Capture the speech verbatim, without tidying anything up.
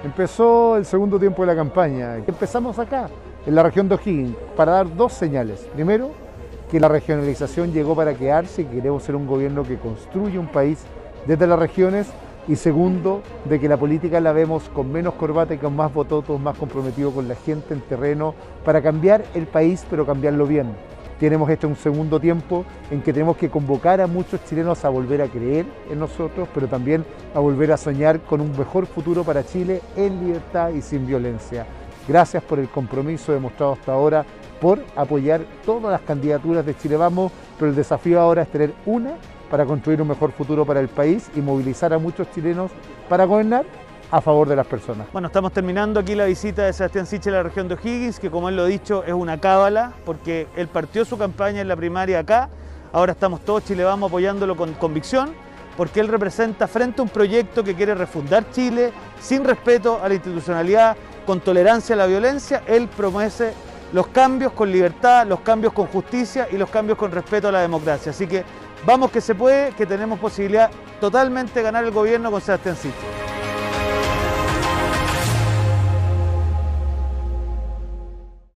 Empezó el segundo tiempo de la campaña. Empezamos acá, en la región de O'Higgins, para dar dos señales. Primero, que la regionalización llegó para quedarse y que queremos ser un gobierno que construye un país desde las regiones. Y segundo, de que la política la vemos con menos corbata y con más bototos, más comprometido con la gente en terreno, para cambiar el país, pero cambiarlo bien. Tenemos este un segundo tiempo en que tenemos que convocar a muchos chilenos a volver a creer en nosotros, pero también a volver a soñar con un mejor futuro para Chile en libertad y sin violencia. Gracias por el compromiso demostrado hasta ahora, por apoyar todas las candidaturas de Chile Vamos, pero el desafío ahora es tener una para construir un mejor futuro para el país y movilizar a muchos chilenos para gobernar a favor de las personas. Bueno, estamos terminando aquí la visita de Sebastián Sichel a la región de O'Higgins, que como él lo ha dicho es una cábala, porque él partió su campaña en la primaria acá, ahora estamos todos Chile Vamos apoyándolo con convicción, porque él representa frente a un proyecto que quiere refundar Chile sin respeto a la institucionalidad, con tolerancia a la violencia. Él promueve los cambios con libertad, los cambios con justicia y los cambios con respeto a la democracia. Así que vamos que se puede, que tenemos posibilidad totalmente de ganar el gobierno con Sebastián Sichel.